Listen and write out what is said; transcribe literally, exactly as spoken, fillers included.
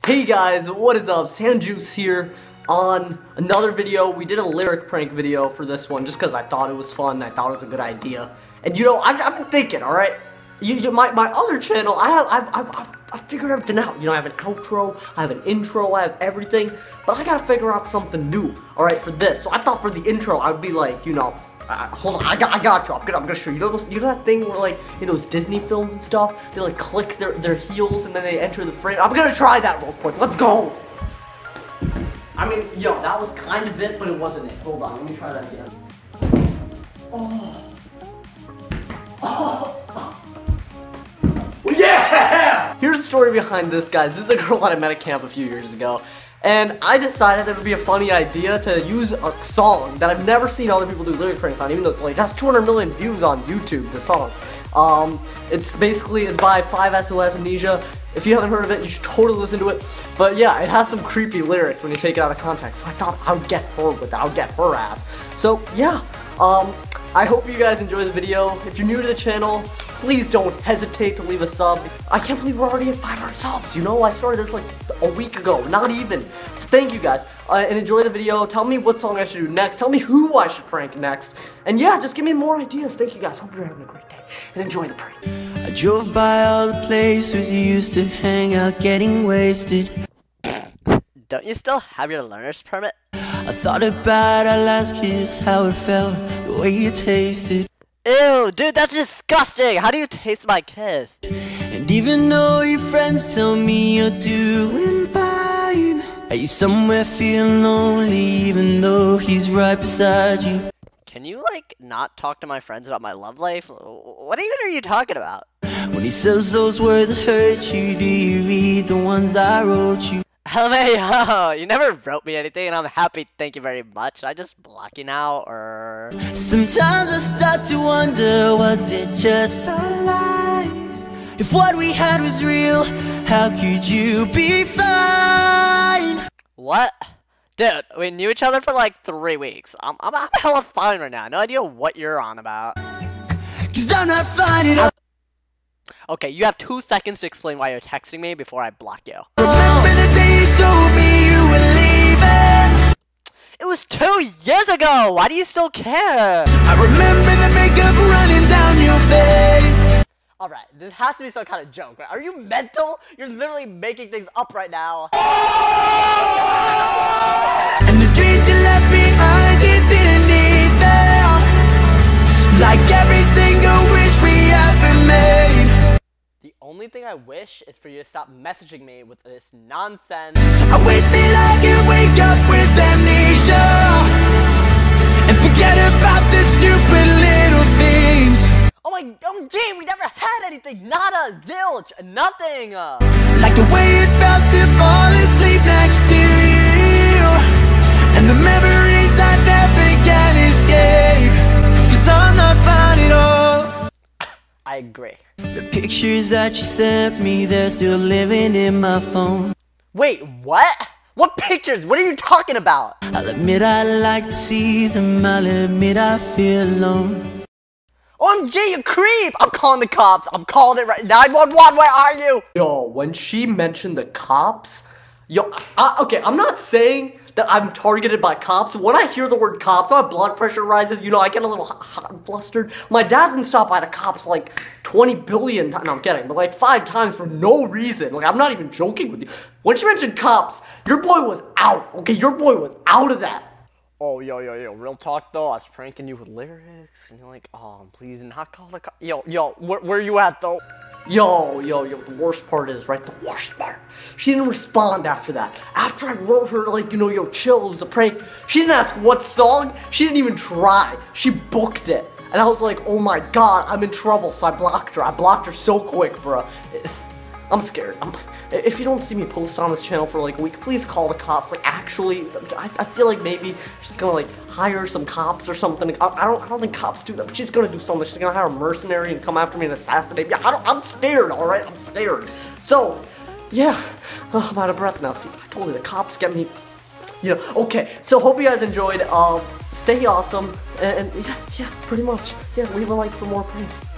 Hey guys, what is up? Sandjuice here on another video. We did a lyric prank video for this one just because I thought it was fun. I thought it was a good idea. And you know, I've, I've been thinking, alright? You, you, my, my other channel, I have, I've, I've, I've, I've figured everything out. You know, I have an outro, I have an intro, I have everything. But I gotta figure out something new, alright, for this. So I thought for the intro, I would be like, you know, Uh, hold on, I got, I got you. I'm gonna, I'm gonna show you. You know, those, you know that thing where, like, in those Disney films and stuff, they like click their, their heels and then they enter the frame. I'm gonna try that real quick. Let's go. I mean, yo, that was kind of it, but it wasn't it. Hold on, let me try that again. Oh. Oh. Yeah! Here's the story behind this, guys. This is a girl that I met at camp a few years ago. And I decided that it would be a funny idea to use a song that I've never seen other people do lyric pranks on, even though it's like, that's two hundred million views on YouTube, the song. Um, it's basically, it's by five S O S Amnesia. If you haven't heard of it, you should totally listen to it. But yeah, it has some creepy lyrics when you take it out of context, so I thought I would get her with that, I would get her ass. So yeah, um, I hope you guys enjoy the video. If you're new to the channel, please don't hesitate to leave a sub. I can't believe we're already at five hundred subs, you know? I started this like a week ago, not even. So thank you guys, uh, and enjoy the video. Tell me what song I should do next. Tell me who I should prank next. And yeah, just give me more ideas. Thank you guys. Hope you're having a great day, and enjoy the prank. I drove by all the places you used to hang out getting wasted. Don't you still have your learner's permit? I thought about our last kiss, how it felt, the way you tasted. Ew, dude, that's disgusting! How do you taste my kiss? And even though your friends tell me you're doing fine, are you somewhere feeling lonely even though he's right beside you? Can you, like, not talk to my friends about my love life? What even are you talking about? When he says those words that hurt you, do you read the ones I wrote you? L M A O, you never wrote me anything and I'm happy, thank you very much. Should I just block you now, or...? Sometimes I start to wonder, was it just a lie? If what we had was real, how could you be fine? What? Dude, we knew each other for like three weeks. I'm, I'm, I'm hella fine right now. No idea what you're on about. Cause I'm not finding out. Okay, you have two seconds to explain why you're texting me before I block you. Remember the day you told me you were leaving? It was two years ago! Why do you still care? I remember the makeup running down your face. Alright, this has to be some kind of joke, right? Are you mental? You're literally making things up right now. And the dreams you left behind, you didn't need them. Like every single wish we ever made. The only thing I wish is for you to stop messaging me with this nonsense. I wish that I could wake up with amnesia and forget about the stupid little things. Oh my, O M G, we never had anything, nada, zilch, nothing. Like the way it felt to fall asleep next to you, and the memories I never can escape, cause I'm not fine at all. I agree. The pictures that you sent me, they're still living in my phone. Wait, what? What pictures? What are you talking about? I'll admit I like to see them, I'll admit I feel alone. O M G, you creep! I'm calling the cops. I'm calling it right now. nine one one, where are you? Yo, when she mentioned the cops, yo, I, okay, I'm not saying that I'm targeted by cops. When I hear the word cops, my blood pressure rises. You know, I get a little hot, hot and flustered. My dad's been stopped by the cops like twenty billion times. No, I'm kidding, but like five times for no reason. Like, I'm not even joking with you. When she mentioned cops, your boy was out. Okay, your boy was out of that. Oh, yo, yo, yo, real talk though, I was pranking you with lyrics, and you're like, oh, please not call the cops. Yo, yo, where, where you at though? Yo, yo, yo, the worst part is, right, the worst part, she didn't respond after that. After I wrote her, like, you know, yo, chill, it was a prank, she didn't ask what song, she didn't even try, she booked it. And I was like, oh my god, I'm in trouble, so I blocked her. I blocked her so quick, bro. I'm scared. I'm, if you don't see me post on this channel for like a week, please call the cops. Like, actually, I, I feel like maybe she's gonna like hire some cops or something. I, I don't I don't think cops do that, but she's gonna do something. She's gonna hire a mercenary and come after me and assassinate me. I don't, I'm scared, all right? I'm scared. So, yeah, oh, I'm out of breath now. See, I told you the cops get me. You know, okay. So hope you guys enjoyed. Um, stay awesome, and, and yeah, yeah, pretty much. Yeah, leave a like for more pranks.